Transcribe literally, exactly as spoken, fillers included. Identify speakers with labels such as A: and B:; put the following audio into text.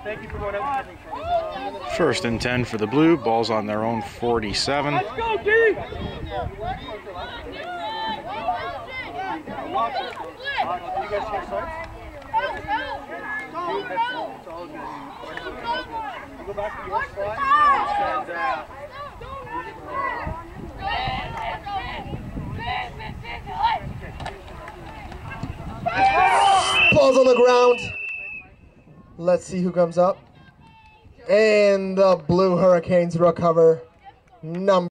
A: First and ten for the Blue. Ball's on their own forty-seven.
B: Let's go, D!
C: Ball's on the ground. Let's see who comes up. And the Blue Hurricanes recover number